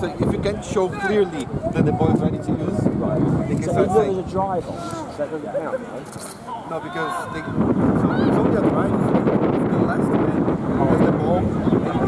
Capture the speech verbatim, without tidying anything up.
So if you can show clearly that the ball is ready to use, right. they can So start if there saying. was a drive on, so that doesn't count, right? No, because they, so it's only a drive if the last man has the ball and